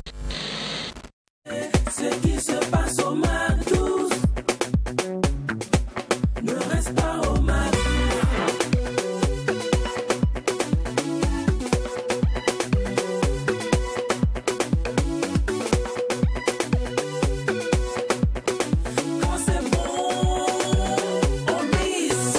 Ce qui se passe au McDo ne reste pas au McDo. Quand c'est bon, on mise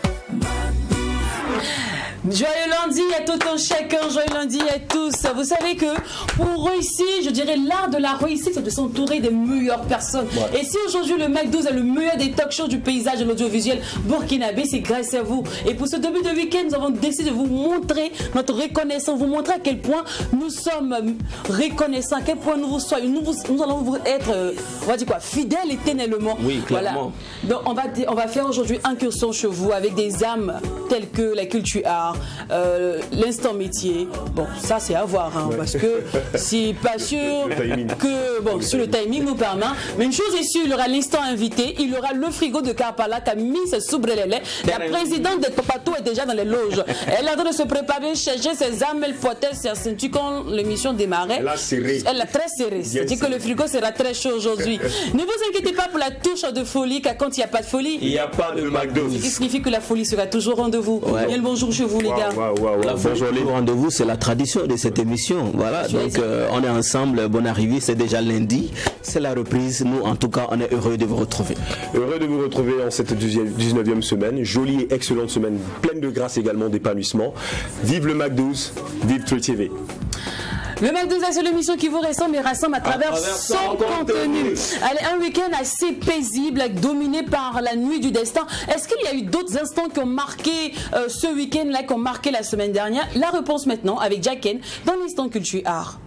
McDo. Joyeux lundi à tout un chacun, joyeux lundi à tous. Vous savez que pour réussir, je dirais l'art de la réussite, c'est de s'entourer des meilleures personnes. Ouais. Et si aujourd'hui le McDo est le meilleur des talk shows du paysage de l'audiovisuel burkinabé, c'est grâce à vous. Et pour ce début de week-end, nous avons décidé de vous montrer notre reconnaissance, vous montrer à quel point nous sommes reconnaissants, à quel point nous allons vous être, on va dire quoi, fidèles éternellement. Oui, clairement. Voilà. Donc on va faire aujourd'hui incursion chez vous avec des âmes telles que la culture art, l'instant métier. Bon, ça c'est à voir, hein, ouais. Parce que c'est pas sûr que, bon, sur le timing nous permet. Mais une chose est sûre, il y aura l'instant invité, il y aura le frigo de Karpala, Camille Soubrelele. La présidente de Topato est déjà dans les loges. Elle est en train de se préparer, chercher ses âmes, elle poitait ses ceintures quand l'émission démarrait. Elle a serré. Elle a très serré. C'est-à-dire que le frigo sera très chaud aujourd'hui. Ne vous inquiétez pas pour la touche de folie, car quand il n'y a pas de folie, il n'y a pas de McDo. Ce qui signifie que la folie sera toujours au rendez-vous. Ouais. Bien le bonjour chez vous, les gars. Bonjour les rendez-vous, c'est la tradition de cette émission. Voilà, donc on est ensemble, bonne arrivée, c'est déjà lundi, c'est la reprise. Nous, en tout cas, on est heureux de vous retrouver. Heureux de vous retrouver en cette 19e semaine, jolie et excellente semaine, pleine de grâce également, d'épanouissement. Vive le McDo, vive True TV. Le McDo, c'est l'émission qui vous ressemble et rassemble à travers son contenu. Allez, un week-end assez paisible, dominé par la nuit du destin. Est-ce qu'il y a eu d'autres instants qui ont marqué ce week-end-là, qui ont marqué la semaine dernière? La réponse maintenant avec Jacken dans l'instant culture art.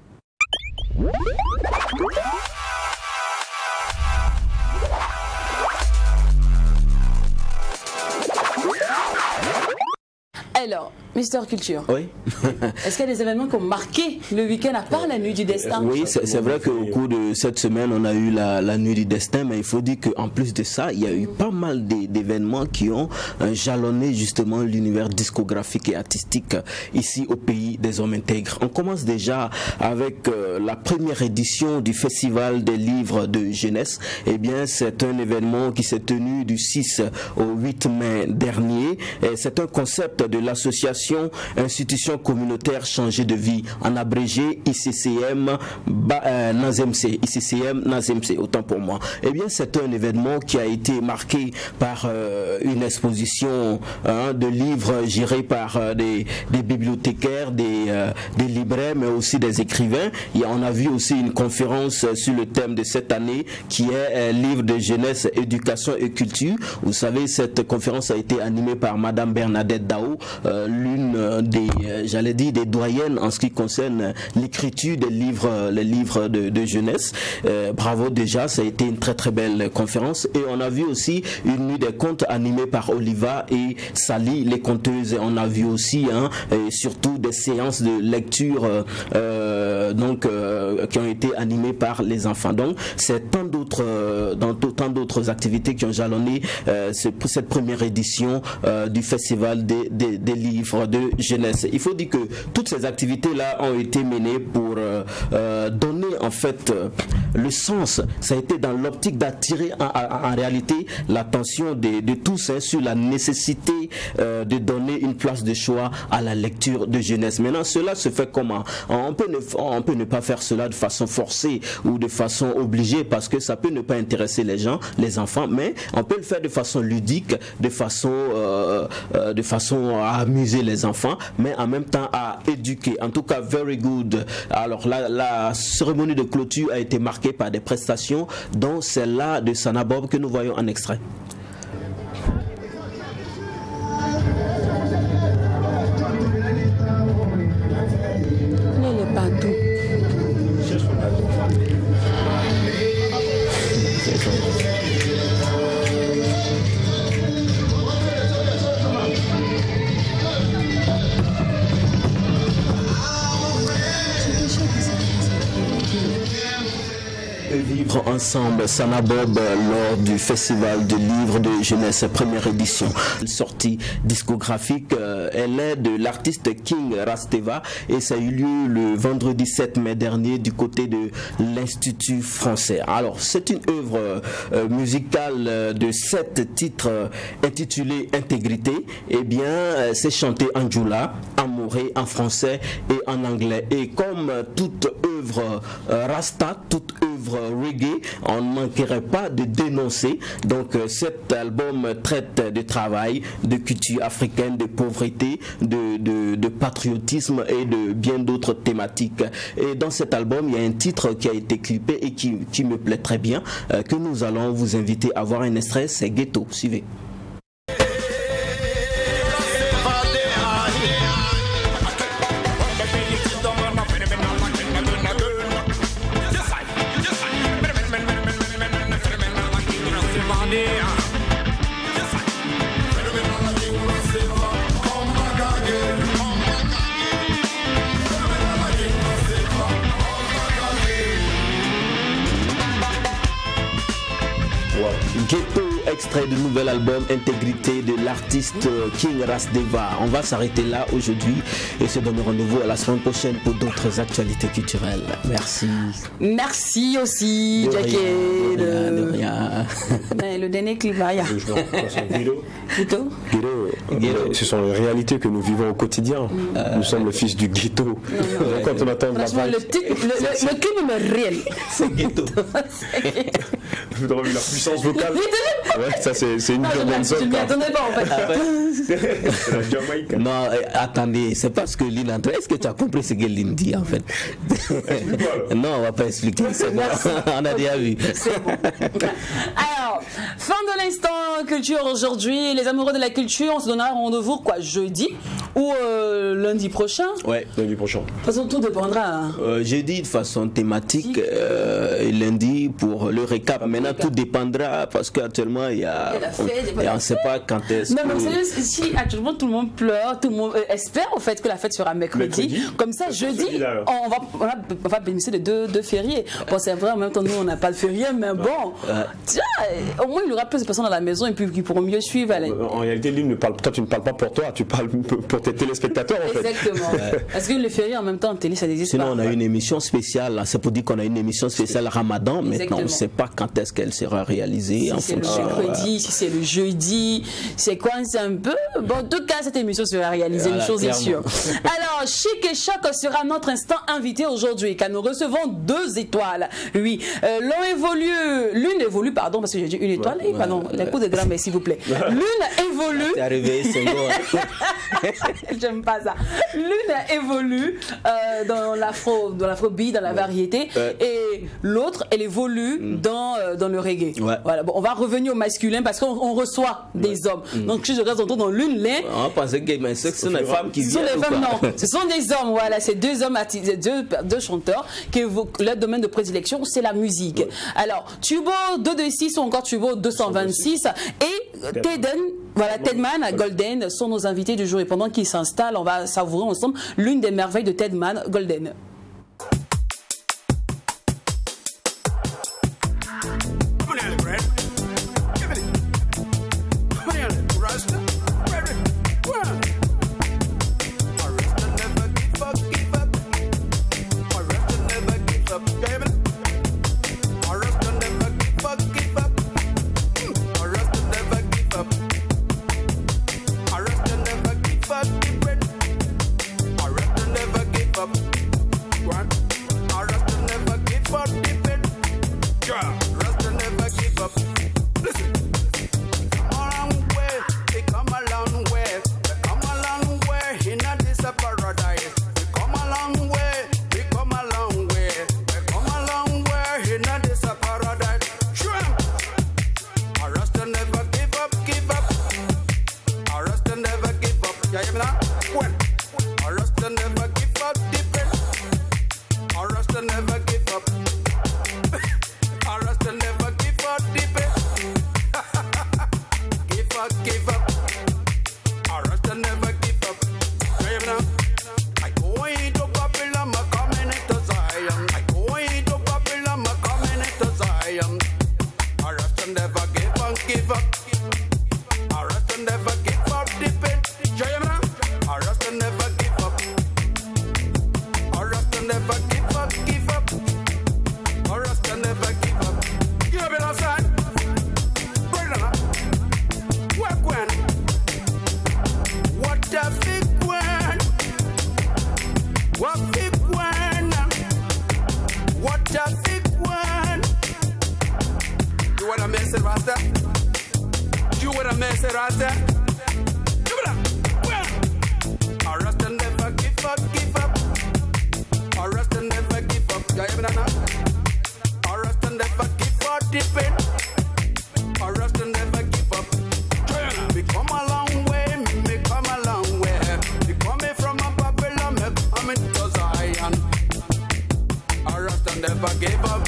Alors, Mister Culture, oui. Est-ce qu'il y a des événements qui ont marqué le week-end à part la nuit du destin? Oui, c'est vrai qu'au cours de cette semaine, on a eu la nuit du destin, mais il faut dire qu'en plus de ça, il y a eu pas mal d'événements qui ont jalonné justement l'univers discographique et artistique ici au pays des hommes intègres. On commence déjà avec la première édition du Festival des livres de jeunesse. Eh bien, c'est un événement qui s'est tenu du 6 au 8 mai dernier. C'est un concept de l'association Institution communautaire changée de vie, en abrégé ICCM Nazemc, ICCM Nazemc, autant pour moi. Eh bien, c'est un événement qui a été marqué par une exposition de livres gérés par des bibliothécaires, des libraires, mais aussi des écrivains. Et on a vu aussi une conférence sur le thème de cette année qui est livre de jeunesse, éducation et culture. Vous savez, cette conférence a été animée par Madame Bernadette Dao, l'une des, j'allais dire, des doyennes en ce qui concerne l'écriture des livres, les livres de jeunesse. Bravo déjà, ça a été une très très belle conférence. Et on a vu aussi une nuit des contes animée par Oliva et Sally, les conteuses. Et on a vu aussi, et surtout des séances de lecture qui ont été animées par les enfants. Donc c'est tant d'autres activités qui ont jalonné cette première édition du Festival des livres de jeunesse. Il faut dire que toutes ces activités-là ont été menées pour donner en fait le sens. Ça a été dans l'optique d'attirer en réalité l'attention de tous sur la nécessité de donner une place de choix à la lecture de jeunesse. Maintenant, cela se fait comment? On peut ne pas faire cela de façon forcée ou de façon obligée parce que ça peut ne pas intéresser les gens, les enfants, mais on peut le faire de façon ludique, de façon à amuser les enfants, mais en même temps à éduquer. En tout cas, very good. Alors la cérémonie de clôture a été marquée par des prestations, dont celle-là de Sanabob que nous voyons en extrait. vivre ensemble Sana Bob lors du festival de livres de jeunesse première édition. Sortie discographique, elle est de l'artiste King Rasteva et ça a eu lieu le vendredi 7 mai dernier du côté de l'Institut français. Alors c'est une œuvre musicale de 7 titres intitulée Intégrité. Eh bien c'est chanté en djoula, en moré, en français et en anglais. Et comme toute œuvre Rasta, toute œuvre reggae, on ne manquerait pas de dénoncer. Donc cet album traite de travail, de culture africaine, de pauvreté, de patriotisme et de bien d'autres thématiques. Et dans cet album, il y a un titre qui a été clippé et qui me plaît très bien, que nous allons vous inviter à voir un extrait, c'est Ghetto. Suivez. Ghetto, extrait du nouvel album Intégrité de l'artiste King Rasteva. On va s'arrêter là aujourd'hui et se donner rendez-vous à la semaine prochaine pour d'autres actualités culturelles. Merci. Merci aussi, Jackie. De rien. Le dernier clip, là, Ce sont les réalités que nous vivons au quotidien. Nous sommes le fils du ghetto. Quand on attend la le clip est réel. C'est Ghetto. Vous avez vu la puissance vocale. Ouais, ça c'est une German song. Je ne m'y attendais pas en fait. C'est la Jamaïque. Non, attendez, c'est parce que Lynn entre. Est-ce que tu as compris ce que Lynn dit en fait? Non, on va pas expliquer. C'est bon. On a déjà vu. C'est bon. Alors, fin de l'instant culture aujourd'hui. Les amoureux de la culture, on se donnera rendez-vous quoi, jeudi ou lundi prochain? Ouais, lundi prochain. De toute façon, tout dépendra. Hein. Jeudi de façon thématique et lundi pour le récap. Maintenant, tout dépendra parce qu'actuellement, il y a la fête, on ne sait pas quand est-ce que... Non, mais sérieux, si actuellement tout le monde pleure, tout le monde espère en fait que la fête sera mercredi. Comme ça, jeudi, on va bénéficier de deux fériés. Bon, c'est vrai, en même temps, nous, on n'a pas de férié, mais bon, tiens, au moins, il y aura plus de personnes à la maison et puis qui pourront mieux suivre. En réalité, lui, toi, tu ne parles pas pour toi, tu parles pour tes téléspectateurs, en fait. Exactement. Parce que les fériés, en même temps, en télé, ça n'existe pas. Sinon, on a une émission spéciale, c'est pour dire qu'on a une émission spéciale Ramadan. Maintenant, on ne sait pas quand est-ce qu'elle sera réalisée. Si c'est le mercredi, si c'est le jeudi, c'est quoi, c'est un peu... Bon, en tout cas, cette émission sera réalisée, une chose est sûre. Alors, Chic et Choc sera notre instant invité aujourd'hui, car nous recevons 2 étoiles. Oui, l'une évolue, pardon, parce que j'ai dit une étoile, pardon, la cour de grammaire, s'il vous plaît. L'une évolue... C'est arrivé, c'est bon. J'aime pas ça. L'une évolue dans l'afrobeat, dans la variété, et l'autre, elle évolue dans le reggae. Voilà, bon, on va revenir au masculin parce qu'on reçoit des hommes. Donc si je reste dans l'une, on pensait que ce sont les femmes qui viennent. Ce sont les femmes, non. Ce sont des hommes, voilà. C'est 2 hommes, deux chanteurs qui leur domaine de prédilection, c'est la musique. Alors, Tubo 226 ou encore Tubo 226 et Tedman Golden sont nos invités du jour. Et pendant qu'ils s'installent, on va savourer ensemble l'une des merveilles de Tedman Golden. never give up, give up. A Rasta never give up. Give up your side. Bring it up. Work when. What a big one. What big one. What a big one. You wanna mess it, Rasta? You wanna mess it, Rasta? Give it up. A Rasta never give up, give up. A Rasta never give up. You hear me now? A Rasta never give up, depend. A Rasta never give up. We come a long way, me come a long way. We coming from a Babylon, me coming to Zion. A Rasta never give up.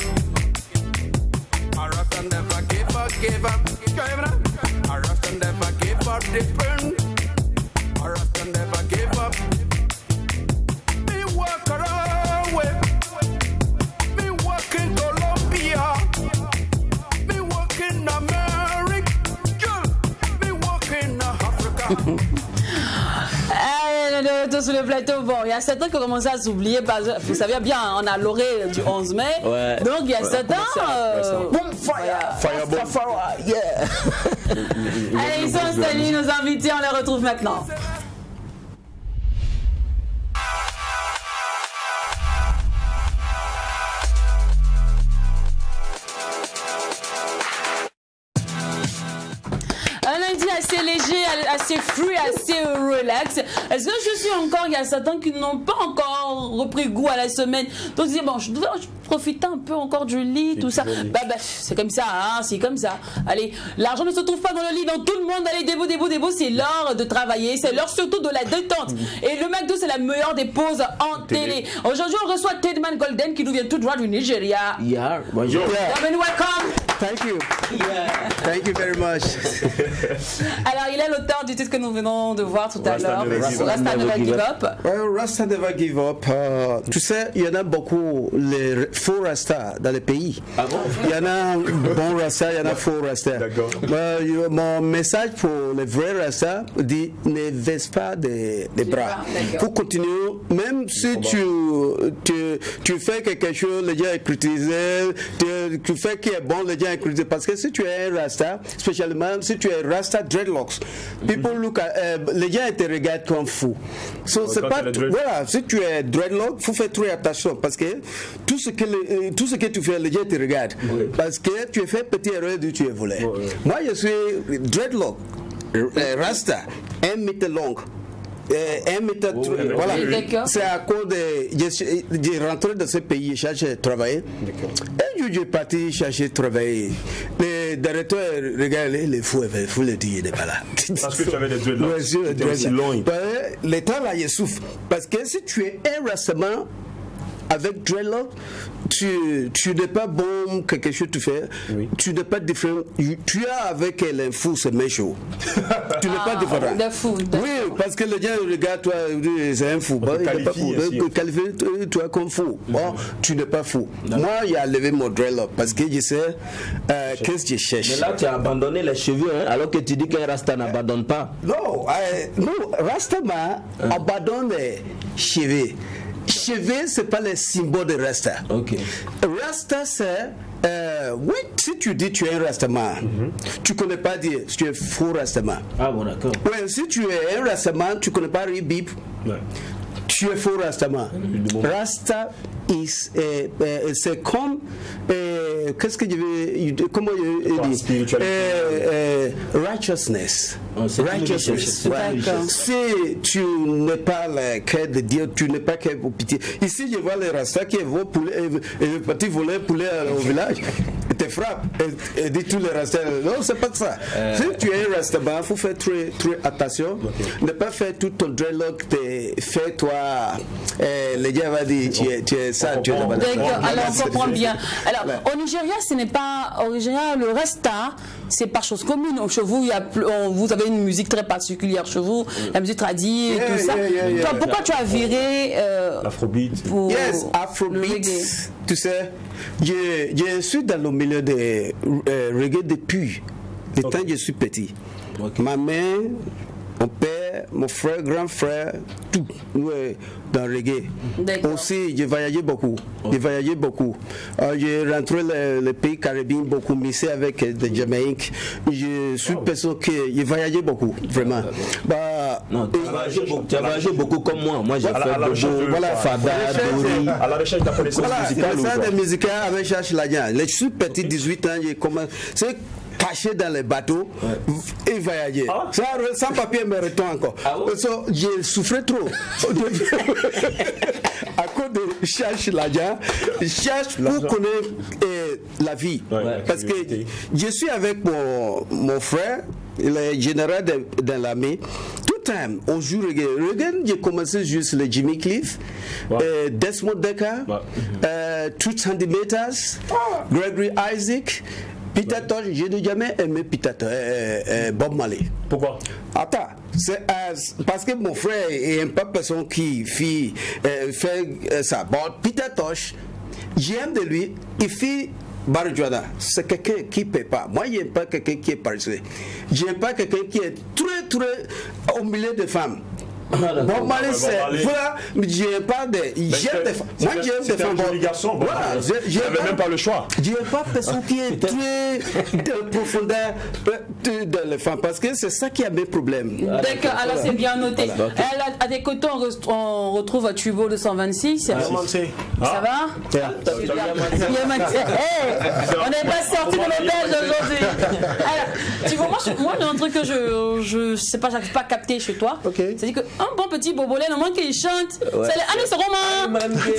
A Rasta never give up, give up. You hear me now? A Rasta never give up, depend. A Rasta never give up. Me walk around way. Me walk in Colombia. Me walk in America. Me walk in Africa. Tout sur le plateau, bon, il y a certains qui ont commencé à s'oublier, vous savez bien, on a l'orée du 11 mai, ouais. Donc il y a certains... Boom, fire, yeah. Allez, ils sont installés, nos invités, on les retrouve maintenant. Un lundi assez léger, assez free, assez relax. Est-ce que je suis encore, il y a certains qui n'ont pas encore repris goût à la semaine. Donc je dis, bon, je devais profiter un peu encore du lit, tout ça. Bah, c'est comme ça, hein, c'est comme ça. Allez, l'argent ne se trouve pas dans le lit, dans tout le monde. Allez, débo, c'est l'heure de travailler, c'est l'heure surtout de la détente. Et le McDo, c'est la meilleure des pauses en télé. Aujourd'hui, on reçoit Tedman Golden qui nous vient tout droit du Nigeria. Yeah, bonjour. Welcome. Thank you. Yeah. Thank you very much. Alors, il est l'auteur du titre que nous venons de voir tout à l'heure. Rasta Never Give Up. Rasta Never Give Up. Tu sais, il y en a beaucoup, les faux Rasta dans les pays. Ah bon? Il y en a bons Rasta, il y en a faux Rasta. D'accord. Mon message pour les vrais Rasta dit ne baisse pas des bras. Pour continuer, même si tu fais quelque chose, les gens critiquent, tu fais qui est bon, les gens critiquent. Parce que si tu es un Rasta, spécialement si tu es Rasta dreadlocks, people look at, les gens te regardent comme fou. So, c'est pas, voilà, si tu es dreadlock, il faut faire très attention parce que tout ce que tu fais, les gens te regardent. Oui. Parce que tu es fait petite erreur de tu es volé. Oui. Moi, je suis dreadlock, Rasta, 1 mètre long. 1 mètre, voilà. C'est à cause de. J'ai rentré dans ce pays, j'ai cherché à travailler. Et je suis parti chercher à travailler. Le directeur regarde les fous, le dire, il n'est pas là. Parce que tu avais des dreadlocks. L'État là, il souffre. Parce que si tu es récemment avec dreadlock, tu n'es pas bon, quelque chose tu fais, oui. Tu n'es pas différent. Tu as avec l'info, c'est méchant. Tu n'es pas différent. Oui, parce que les gens regardent toi, c'est un fou. Il n'est pas fou. Qualifier toi comme fou. Bon, tu n'es pas fou. Moi, il a levé mon dreadlock parce que je sais qu'est-ce que je cherche. Mais là, tu as abandonné les cheveux, hein, alors que tu dis qu'un Rasta n'abandonne pas. Non, Rasta abandonne les cheveux. Cheveux, c'est pas le symbole de Rasta. Okay. Rasta, c'est oui, si tu dis tu es un Rastaman, tu connais pas dire tu es faux Rastaman. Ah bon, d'accord. Ouais, si tu es un Rastaman, tu connais pas Ribib. Ouais. Tu es faux Rastaman. Rasta c'est comme qu'est-ce que je vais comment je dis righteousness. Righteousness. Si tu n'es pas le cœur de Dieu, tu n'es pas cœur pour pitié. Ici, je vois les Rastas qui vont partir voler poulet au village. Ils te frappent et dit tous les Rastas. Non, c'est pas ça. Si tu es un Rastaman, il faut faire très attention. Ne pas faire tout ton dreadlock, fais-toi. Les gens vont dire tu es ça, tu es là-bas. Alors on comprend bien. Alors au Nigeria, ce n'est pas au Nigeria, le Rasta, c'est pas chose commune. Chez vous, vous avez une musique très particulière. Chez vous, la musique tradie et tout ça. Toi, pourquoi tu as viré Afrobeat? Yes, Afrobeat. Tu sais, je suis dans le milieu de reggae depuis le temps que je suis petit. Ma mère, mon père, mon frère, grand frère, tout, ouais, dans le reggae. Aussi, j'ai voyagé beaucoup. J'ai voyagé beaucoup. J'ai rentré le pays caribéen beaucoup, mixé avec des Jamaïques. Je suis une personne qui j'ai voyagé beaucoup, vraiment. Bah, non, tu as voyagé beaucoup comme moi. Moi, j'ai fait voilà, Fada, Dori. À la recherche de la connaissance musicale. Voilà, ça, des musiciens avec Cherche Lagnan. Je suis petit, 18 ans, j'ai commencé. Caché dans les bateaux et voyager. Ça, sans papier, me retourne encore. J'ai souffert trop. À cause de cherche l'argent, cherche pour connaître la vie. Parce que je suis avec mon frère, il est général de l'armée. Tout le temps, on joue reggae. J'ai commencé juste le Jimmy Cliff, Desmond Decker, Truth Centimeters, Gregory Isaac. Peter Tosh, j'ai jamais aimé Peter Tosh, Bob Marley. Pourquoi? Attends, c'est parce que mon frère est pas personne qui fait ça. Bon, Peter Tosh, j'aime de lui, il fait Barjouada. C'est quelqu'un qui ne paie pas. Moi, je n'aime pas quelqu'un qui est paresseux. Je n'aime pas quelqu'un qui est très au milieu de femmes. Bon, Marley, c'est voilà, j'ai pas de. J'aime des femmes. Moi, j'aime des femmes. C'est un joli garçon. Voilà, j'avais même pas le choix. J'aime pas personne qui est très de profondeur dans les femmes parce que c'est ça qui a mes problèmes. D'accord, alors c'est bien noté. À tes côtés, on retrouve Tubo 226. Ça va? On n'est pas sorti de l'auberge aujourd'hui. Alors, tu vois, moi, j'ai un truc que je sais pas, j'arrive pas à capter chez toi. C'est-à-dire que un bon petit bobolé, le moment qu'il chante, c'est les années romains.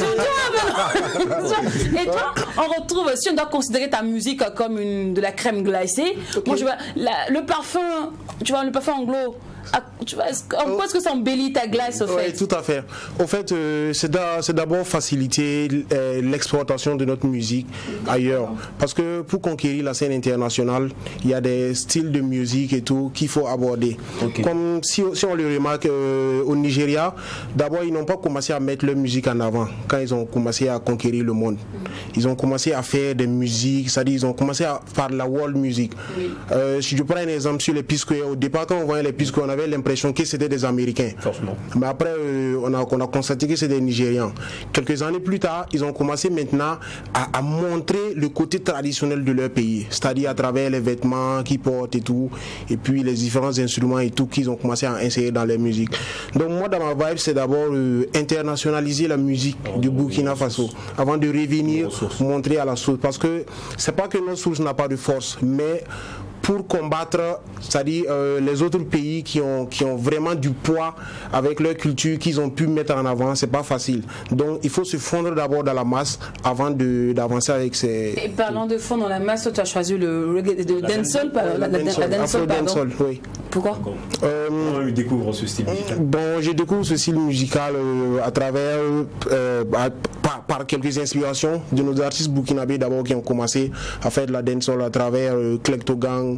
Et toi, on retrouve, si on doit considérer ta musique comme de la crème glacée, moi je vois le parfum, tu vois, le parfum anglo. Tu vois, en quoi est-ce que ça embellit ta glace au fait? Oui, tout à fait. Au fait, c'est d'abord faciliter l'exportation de notre musique ailleurs. Parce que pour conquérir la scène internationale, il y a des styles de musique et tout qu'il faut aborder. Comme si on le remarque au Nigeria, d'abord ils n'ont pas commencé à mettre leur musique en avant quand ils ont commencé à conquérir le monde. Ils ont commencé à faire des musiques, c'est-à-dire ils ont commencé par la world music. Si je prends un exemple sur les P-Square, au départ quand on voyait les P-Square, on avait l'impression que c'était des Américains. Forcément. Mais après, on a constaté que c'était des Nigérians. Quelques années plus tard, ils ont commencé maintenant à montrer le côté traditionnel de leur pays, c'est-à-dire à travers les vêtements qu'ils portent et tout, et puis les différents instruments et tout qu'ils ont commencé à insérer dans leur musique. Donc moi, dans ma vibe, c'est d'abord internationaliser la musique du Burkina Faso, avant de revenir montrer à la source. Parce que c'est pas que notre source n'a pas de force, mais pour combattre, c'est-à-dire les autres pays qui ont vraiment du poids avec leur culture qu'ils ont pu mettre en avant, c'est pas facile. Donc il faut se fondre d'abord dans la masse avant d'avancer avec ces... Et parlant de fondre dans la masse, toi, tu as choisi le dancehall, la dancehall, oui. Pourquoi? Comment tu découvres ce style musical? Bon, je découvre ce style musical à travers par quelques inspirations de nos artistes burkinabés d'abord qui ont commencé à faire de la dancehall à travers Klectogang,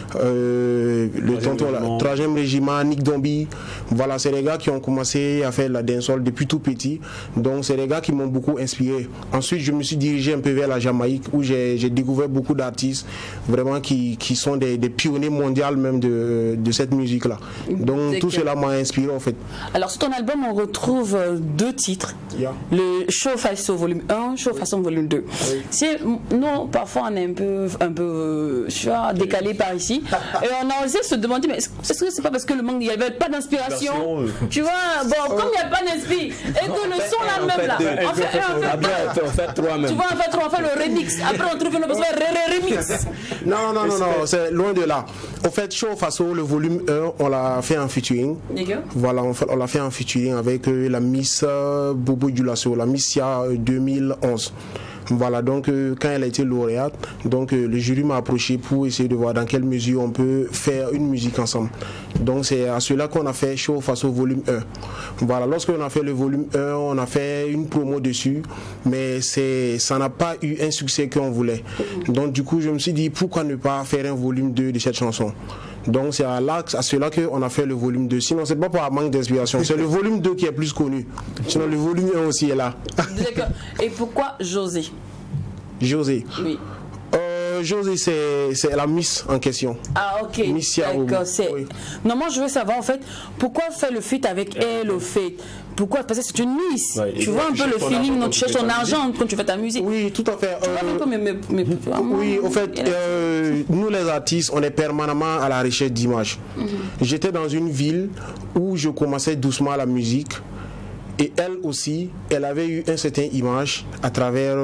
le tonton là, 3e régiment, Nick Dombi. Voilà, c'est les gars qui ont commencé à faire de la dancehall depuis tout petit. Donc c'est les gars qui m'ont beaucoup inspiré. Ensuite, je me suis dirigé un peu vers la Jamaïque où j'ai découvert beaucoup d'artistes vraiment qui sont des pionniers mondiaux même de cette musique là. Donc tout cela m'a inspiré en fait. Alors sur ton album, on retrouve 2 titres. Le Show Faso volume 1, Show Faso volume 2. Nous, parfois on est un peu décalé par ici. Et on a osé se demander, mais est-ce que c'est pas parce que il n'y avait pas d'inspiration? Tu vois, bon, comme il n'y a pas d'inspiration, et que le son là même là, on fait 3 même. Tu vois, on fait le remix. Après on trouve une besoin remix. Non, c'est loin de là. En fait, Show Faso, le volume 1, on l'a fait en featuring. Voilà, on l'a fait en featuring avec la Miss Bobo Dioulasso, la Miss Sia 2011. Voilà, donc quand elle a été lauréate, donc le jury m'a approché pour essayer de voir dans quelle mesure on peut faire une musique ensemble. Donc c'est à cela qu'on a fait Show Faso volume 1. Voilà, lorsqu'on a fait le volume 1, on a fait une promo dessus, mais ça n'a pas eu un succès qu'on voulait. Donc du coup, je me suis dit pourquoi ne pas faire un volume 2 de cette chanson. Donc c'est à cela qu'on a fait le volume 2. Sinon c'est pas par manque d'inspiration, c'est le volume 2 qui est plus connu. Sinon le volume 1 aussi est là. D'accord. Et pourquoi José? José. Oui. José, c'est la Miss en question. Ah, ok. Miss D'accord. Oui. Non, moi je veux savoir en fait, pourquoi faire le feat avec elle au fait? Pourquoi? Parce que c'est une Miss. Ouais, tu vois un peu le feeling, donc tu cherches ton argent quand tu fais ta musique. Oui, tout à fait. Tu vois un peu Oui, en fait, nous les artistes, on est permanemment à la recherche d'images. J'étais dans une ville où je commençais doucement la musique. Et elle aussi, elle avait eu une certaine image à travers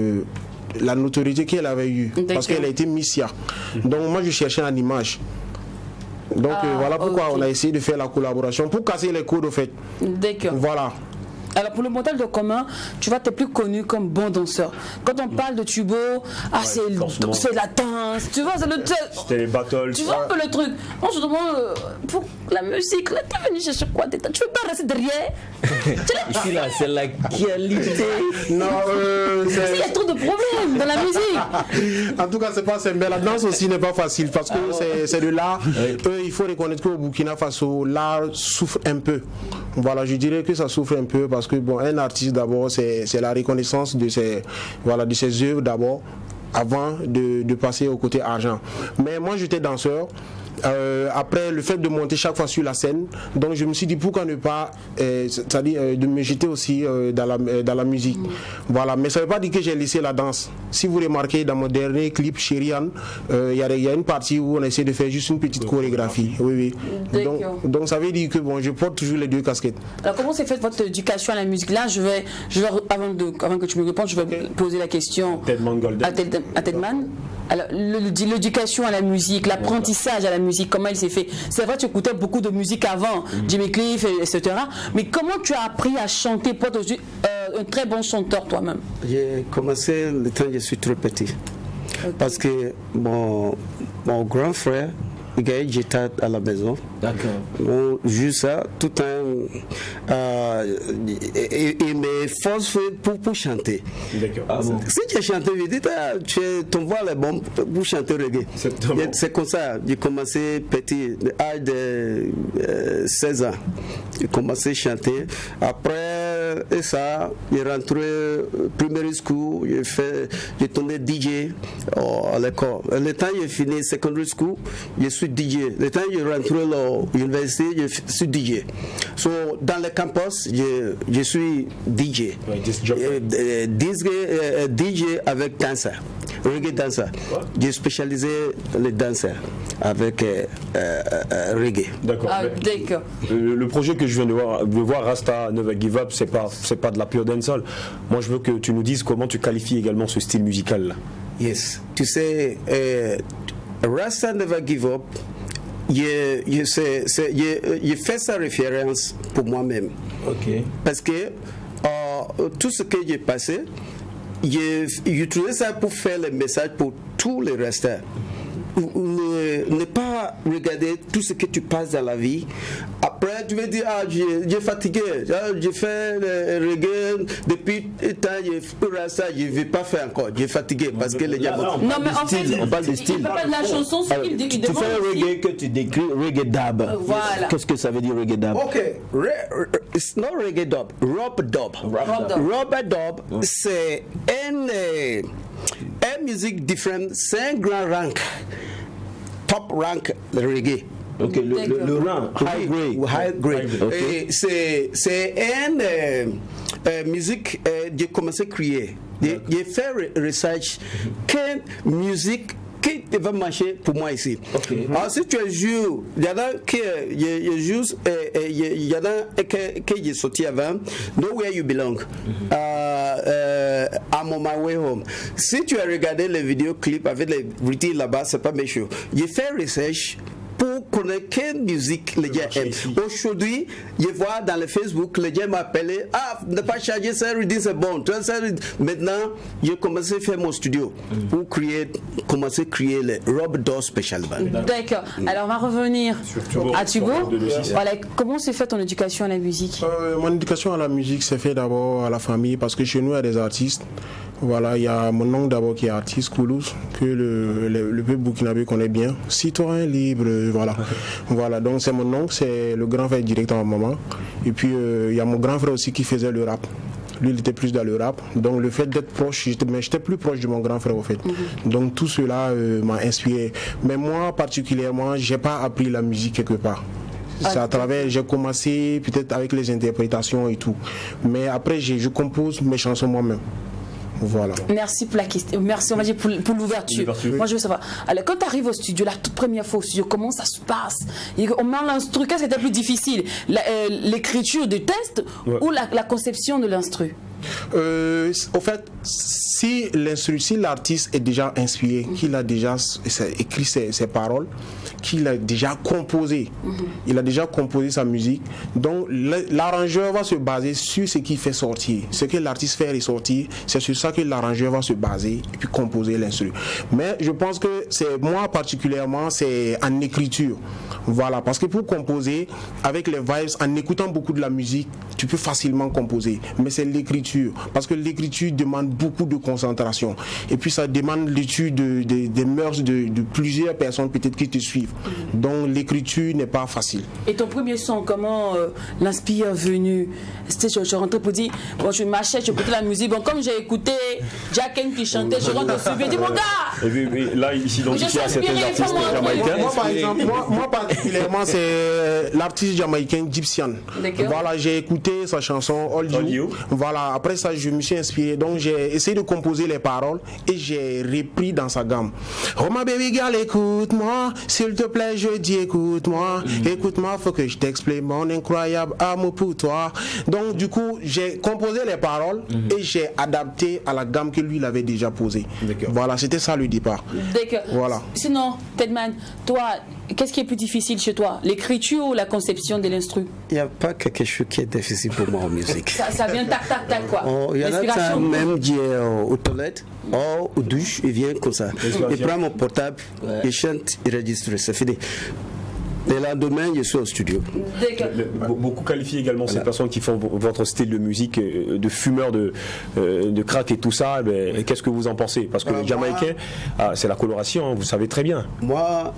la notoriété qu'elle avait eue. Parce qu'elle a été Missia. Donc moi, je cherchais une image. Donc voilà pourquoi on a essayé de faire la collaboration pour casser les codes au fait. D'accord. Voilà. Alors pour le montage de commun, tu vois, tu es plus connu comme bon danseur. Quand on parle de Tubo, c'est la danse, tu vois, c'est le... C'était les battles. Tu vois un peu le truc. Moi je demande, pour la musique, là, t'es venu chercher quoi? Tu veux pas rester derrière? Ici là, c'est la qualité. Non, il y a trop de problèmes dans la musique. En tout cas, c'est pas simple. Mais la danse aussi n'est pas facile parce que c'est de l'art. Il faut reconnaître qu'au Burkina Faso, l'art souffre un peu. Voilà, je dirais que ça souffre un peu parce que bon, un artiste d'abord, c'est la reconnaissance de ses œuvres d'abord, avant de passer au côté argent. Mais moi, j'étais danseur. Après le fait de monter chaque fois sur la scène, donc je me suis dit pourquoi ne pas c'est-à-dire de me jeter aussi dans la musique. Voilà, mais ça ne veut pas dire que j'ai laissé la danse. Si vous remarquez dans mon dernier clip Chériane, il y a une partie où on essaie de faire juste une petite chorégraphie. Oui. Donc ça veut dire que bon, je porte toujours les deux casquettes. Alors comment s'est faite votre éducation à la musique? Là je vais avant que tu me répondes, je vais poser la question à Tedman. Alors l'éducation à la musique, l'apprentissage à la musique, comment il s'est fait? C'est vrai, tu écoutais beaucoup de musique avant, Jimmy Cliff, etc. Mais comment tu as appris à chanter pour être un très bon chanteur toi-même? J'ai commencé le temps que je suis trop petit. Parce que mon grand frère, j'étais à la maison. D'accord. Bon, juste ça, tout un. Il me force pour chanter. D'accord. Si tu as chanté, je dis, ton voix est bon pour chanter reggae. C'est comme ça. J'ai commencé petit, à l'âge de 16 ans. J'ai commencé à chanter. Après ça, j'ai rentré primary school, j'ai tourné DJ à l'école. Le temps que j'ai fini secondary school, je suis DJ. Le temps que j'ai rentré à l'université, je suis DJ. So, dans le campus, je suis DJ. DJ avec danseur, reggae danseur. J'ai spécialisé les danseurs avec reggae. D'accord. D'accord. Le projet que je viens de voir, Rasta Never Give Up, c'est pas de la pure dancehall. Moi, je veux que tu nous dises comment tu qualifies également ce style musical là. Yes. Tu sais, Rasta Never Give Up, je fais sa référence pour moi-même. Ok. Parce que tout ce que j'ai passé, j'ai utilisé ça pour faire le message pour tous les restants. Ne pas regarder tout ce que tu passes dans la vie. Après, tu vas dire, j'ai fatigué, j'ai fait le reggae depuis un temps, je ne vais pas faire encore, j'ai fatigué parce que les gens... Non, mais en fait, on parle de style. Il ne parle pas de la chanson, c'est qu'il dit. Tu fais un reggae que tu décris, reggae dub. Voilà. Qu'est-ce que ça veut dire reggae dub? Ok, it's not reggae dub, rob dub. Rob dub, c'est une musique différente, c'est un grand rank. Top rank le reggae. Ok, le rang, high grade. Okay. C'est une musique que j'ai commencé à créer. J'ai fait research. Quelle musique qui va marcher pour moi ici? Okay. Alors si tu joues, il y en a qui est sorti avant, Know Where You Belong, I'm on my way home. Si tu as regardé les vidéoclips avec les British là-bas, c'est pas méchant. J'ai fait research pour connaître quelle musique les gens aiment. Aujourd'hui, je vois dans le Facebook, les gens m'appellent, ne pas charger ça, c'est bon. Maintenant, j'ai commencé à faire mon studio pour commencer à créer le Rob Dub Special Band. D'accord. Alors, on va revenir à Tubo. Voilà. Comment s'est fait ton éducation à la musique? Mon éducation à la musique s'est fait d'abord à la famille parce que chez nous, il y a des artistes. Voilà, il y a mon oncle d'abord qui est artiste, Koulouz, que le peuple burkinabé connaît bien. Citoyen libre, voilà. Donc c'est mon oncle, c'est le grand frère direct à ma maman. Et puis il y a mon grand frère aussi qui faisait le rap. lui il était plus dans le rap. Donc le fait d'être proche, j'étais plus proche de mon grand frère au fait. Donc tout cela m'a inspiré. Mais moi particulièrement, j'ai pas appris la musique quelque part. C'est à travers, j'ai commencé peut-être avec les interprétations et tout. Mais après, je compose mes chansons moi-même. Voilà. Merci pour la question. Merci, on va dire, pour l'ouverture. Moi, je veux savoir. Alors, quand tu arrives au studio, la toute première fois au studio, comment ça se passe? On met l'instru. Qu'est-ce qui était plus difficile? L'écriture du texte ou la conception de l'instru? Au fait, si l'artiste est déjà inspiré, qu'il a déjà écrit ses paroles, qu'il a déjà composé, il a déjà composé sa musique, donc l'arrangeur va se baser sur ce qu'il fait sortir, ce que l'artiste fait ressortir, c'est sur ça que l'arrangeur va se baser et puis composer l'instru. Mais je pense que c'est moi particulièrement, c'est en écriture, voilà, parce que pour composer avec les vibes, en écoutant beaucoup de la musique, tu peux facilement composer, mais c'est l'écriture, parce que l'écriture demande beaucoup de concentration et puis ça demande l'étude des mœurs de plusieurs personnes peut-être qui te suivent. Donc l'écriture n'est pas facile. Et ton premier son, comment l'inspire venu? C'était, je rentrais pour dire, bon, je m'achète, j'écoutais la musique. Bon, comme j'ai écouté Jack N qui chantait, je rentre au studio, je dis, mon gars! Et puis, là, il s'identifie à certains artistes jamaïcains. Moi, par exemple, moi particulièrement, c'est l'artiste jamaïcain Gypsian. Voilà, j'ai écouté sa chanson All You. Voilà, après ça, je me suis inspiré. Donc, j'ai essayé de composer les paroles et j'ai repris dans sa gamme. Oh, ma baby girl, écoute-moi, s'il te plaît, je dis écoute-moi, écoute-moi, faut que je t'explique mon incroyable amour pour toi. Donc du coup, j'ai composé les paroles et j'ai adapté à la gamme que lui il avait déjà posée. Voilà, c'était ça le départ. Voilà. Sinon, Tedman, toi, qu'est-ce qui est plus difficile chez toi, l'écriture ou la conception de l'instru? Il n'y a pas quelque chose qui est difficile pour moi en musique. Ça vient tac tac tac quoi. Il y en a même qui est aux toilettes. Aux douches, il vient comme ça. Il prend mon portable, il chante, il registre, c'est fini. Et là, demain, je suis au studio. Beaucoup qualifient également ces personnes qui font votre style de musique de fumeurs de crack et tout ça. Qu'est-ce que vous en pensez? Parce que les Jamaïcains, c'est la coloration, hein, vous savez très bien. Moi,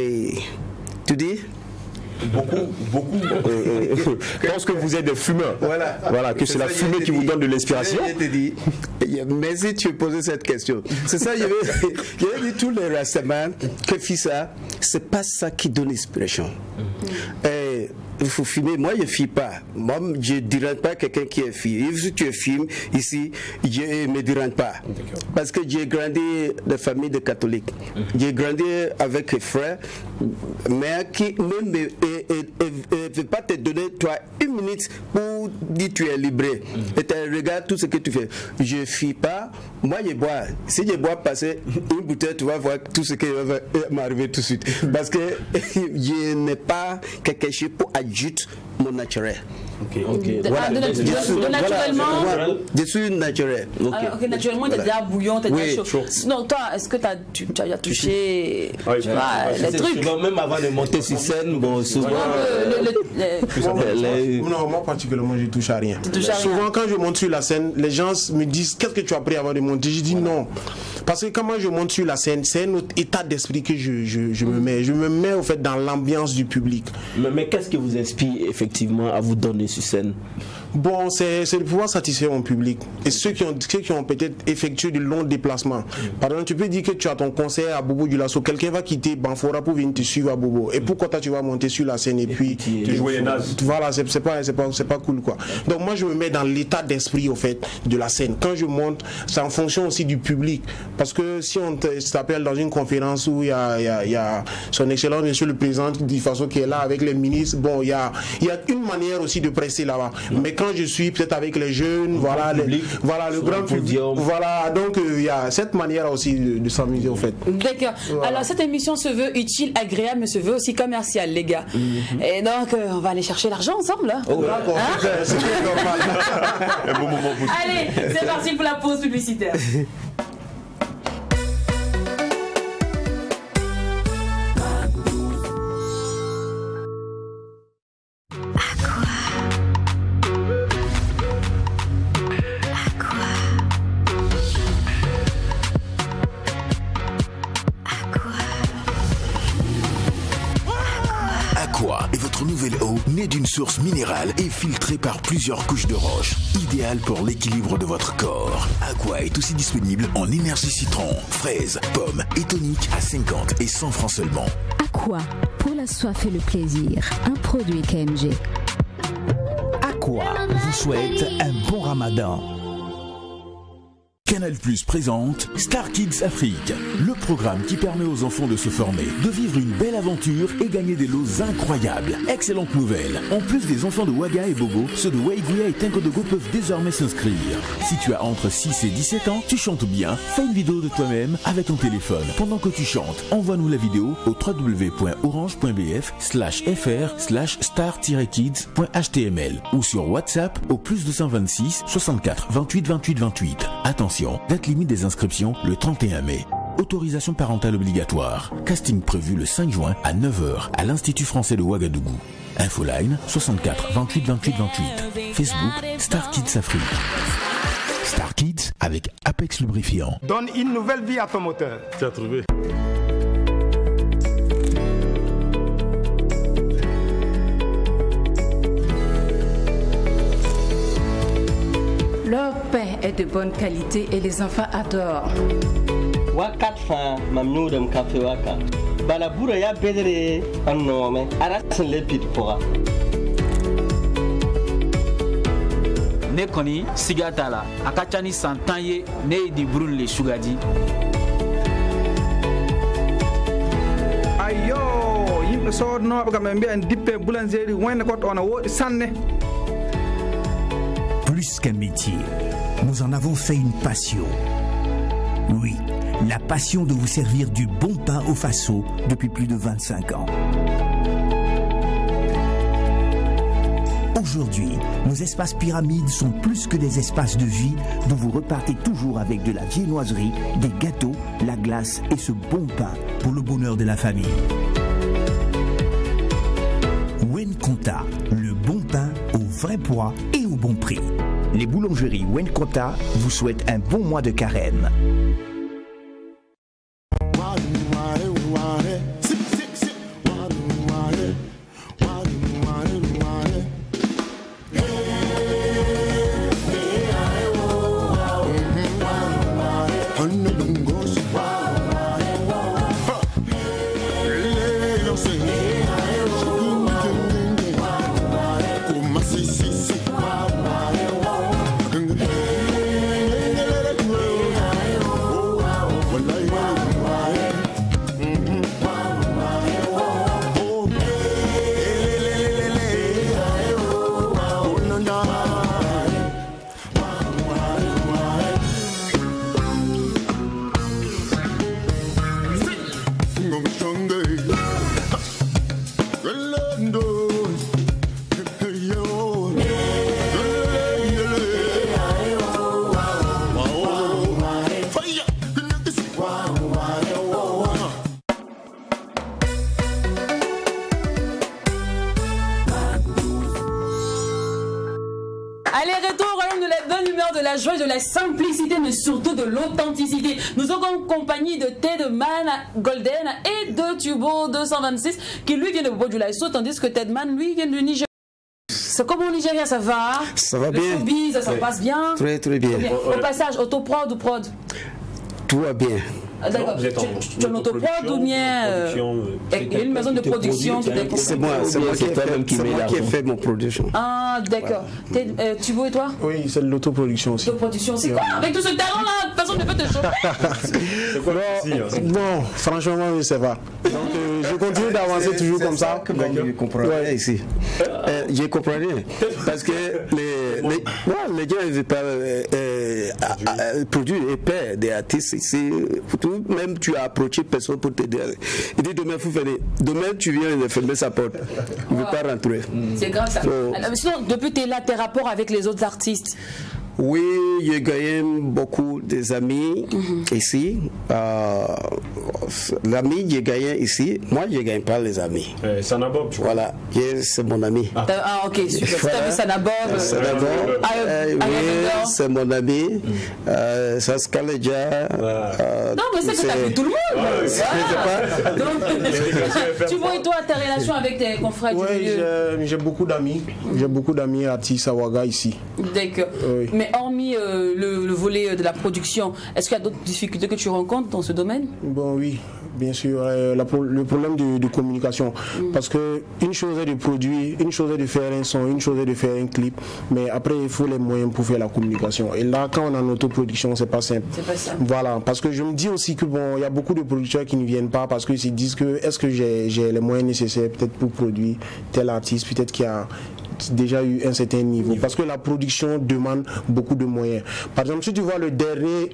tu dis? Beaucoup pensent que vous êtes des fumeurs. Voilà, que c'est la fumée qui vous donne de l'inspiration. Je te dis, merci tu as posé cette question. C'est ça, je vais dire tous les rastaman que fit ça, c'est pas ça qui donne l'inspiration. Il faut filmer. Moi, je ne filme pas. Moi, je ne dirais pas quelqu'un qui est filmé. Si tu filmes ici, je ne me dirais pas. Parce que j'ai grandi dans la famille de catholiques. J'ai grandi avec des frères, mais qui même ne veut pas te donner, toi, 1 minute pour dire tu es libéré. Et tu regardes tout ce que tu fais. Je ne filme pas. Moi, je bois. Si je bois passer une bouteille, tu vas voir tout ce qui va m'arriver tout de suite. Parce que je n'ai pas quelque chose pour ajouter mon naturel. Naturellement, je suis naturel. Naturellement, tu es déjà bouillon, tu es déjà chaud. Sinon, toi, est-ce que tu as touché les trucs? Même avant de monter sur scène, bon, souvent. Non, moi particulièrement, je ne touche à rien. Souvent, quand je monte sur la scène, les gens me disent qu'est-ce que tu as pris avant de monter? Je dis non. Parce que quand moi je monte sur la scène, c'est un autre état d'esprit que je me mets. Je me mets au fait dans l'ambiance du public. Mais qu'est-ce qui vous inspire effectivement à vous donner sur scène? Bon, c'est de pouvoir satisfaire mon public. Et ceux qui ont peut-être effectué de longs déplacements. Par exemple, tu peux dire que tu as ton concert à Bobo du Lasso, quelqu'un va quitter Banfora pour venir te suivre à Bobo. Et pourquoi toi tu vas monter sur la scène et puis tu joues les nazes. Voilà, c'est pas cool quoi. Donc moi je me mets dans l'état d'esprit au fait de la scène. Quand je monte, c'est en fonction aussi du public. Parce que si on t'appelle dans une conférence où il y a son excellence monsieur le président du façon qui est là avec les ministres, bon il y a une manière aussi de presser là-bas. Mais quand je suis peut-être avec les jeunes, le grand public, voilà, donc il y a cette manière aussi de s'amuser au fait. D'accord. Voilà. Alors cette émission se veut utile, agréable, mais se veut aussi commerciale, les gars. Et donc on va aller chercher l'argent ensemble. Hein? D'accord. C'est normal. Un bon moment pour Allez, c'est parti pour la pause publicitaire. né d'une source minérale et filtré par plusieurs couches de roche. Idéal pour l'équilibre de votre corps. Aqua est aussi disponible en énergie citron, fraise, pomme et tonique à 50 et 100 francs seulement. Aqua, pour la soif et le plaisir. Un produit KMG. Aqua vous souhaite un bon ramadan. Canal Plus présente Star Kids Afrique, le programme qui permet aux enfants de se former, de vivre une belle aventure et gagner des lots incroyables. Excellente nouvelle. En plus des enfants de Ouaga et Bogo, ceux de Waiguya et Tinkodogo peuvent désormais s'inscrire. Si tu as entre 6 et 17 ans, tu chantes bien, fais une vidéo de toi-même avec ton téléphone. Pendant que tu chantes, envoie-nous la vidéo au www.orange.bf/fr/star-kids.html ou sur WhatsApp au +226 64 28 28 28. Attention, date limite des inscriptions le 31 mai. Autorisation parentale obligatoire. Casting prévu le 5 juin à 9h à l'Institut français de Ouagadougou. Infoline 64 28 28 28. Facebook Star Kids Afrique. Star Kids avec Apex Lubrifiant. Donne une nouvelle vie à ton moteur. Tu as trouvé. Leur pain est de bonne qualité et les enfants adorent. Wakat fa mamnu dem café waka. Balabura ya bedre annome aratin lepid pora. Ne koni sigatala akachani santanye ne di brun le sugadi. Ayo yimbe sodno be gambe en dippe boulangerie wayne ko on a wodi sanne. Plus qu'un métier, nous en avons fait une passion. Oui, la passion de vous servir du bon pain au Faso depuis plus de 25 ans. Aujourd'hui, nos espaces pyramides sont plus que des espaces de vie dont vous repartez toujours avec de la viennoiserie, des gâteaux, la glace et ce bon pain pour le bonheur de la famille. Wenkonta, le bon pain au vrai poids et au bon prix. Les boulangeries Wenkonta vous souhaitent un bon mois de carême. De la simplicité mais surtout de l'authenticité. Nous sommes en compagnie de Tedman Golden et de Tubo 226 qui lui vient de Bobo du Laïso, tandis que Tedman lui vient du Nigeria. C'est comme au Nigeria, ça va? Ça va bien. Le showbiz, ça passe bien? Très très bien. Au passage, autoprod ou prod? Tout va bien. D'accord. Tu es en autoprod ou bien il y a une maison de production? C'est moi qui ai fait mon production. Ah, d'accord. Tubo et toi? Oui, c'est de l'autoproduction aussi. L'autoproduction, c'est quoi? Avec tout ce talent-là, personne ne peut te chauffer. C'est quoi non, franchement, je ne sais pas. Donc, je continue d'avancer toujours comme ça. Je comprends rien ici. Je comprends rien. Parce que les gens ne veulent pas produire et payer des artistes ici. Même tu as approché personne pour t'aider. Il dit demain, demain tu viens de fermer sa porte. Il ne veut pas rentrer. C'est grave ça. Sinon, depuis tu es là, tes rapports avec les autres artistes? Oui, j'ai gagné beaucoup des amis ici. L'ami, j'ai gagné ici. Moi, je ne gagne pas les amis. Sanabob, tu vois. Voilà, c'est mon ami. Ah, ok, super. Voilà. Tu as vu Sanabob? Oui, c'est mon ami. Saskaleja. Non, mais c'est que tu as vu tout le monde. Donc, tu vois, et toi, ta relation avec tes confrères du milieu? J'ai beaucoup d'amis. J'ai beaucoup d'amis à Tissawaga ici. D'accord. Oui. Mais hormis le volet de la production, est-ce qu'il y a d'autres difficultés que tu rencontres dans ce domaine? Bon, oui, bien sûr. Le problème de communication. Parce que une chose est de produire, une chose est de faire un son, une chose est de faire un clip. Mais après, il faut les moyens pour faire la communication. Et là, quand on a une autoproduction, c'est pas simple. C'est pas simple. Voilà. Parce que je me dis aussi que bon, il y a beaucoup de producteurs qui ne viennent pas parce qu'ils se disent que est-ce que j'ai les moyens nécessaires peut-être pour produire tel artiste, peut-être qu'il y a déjà eu un certain niveau, parce que la production demande beaucoup de moyens. Par exemple, si tu vois le dernier,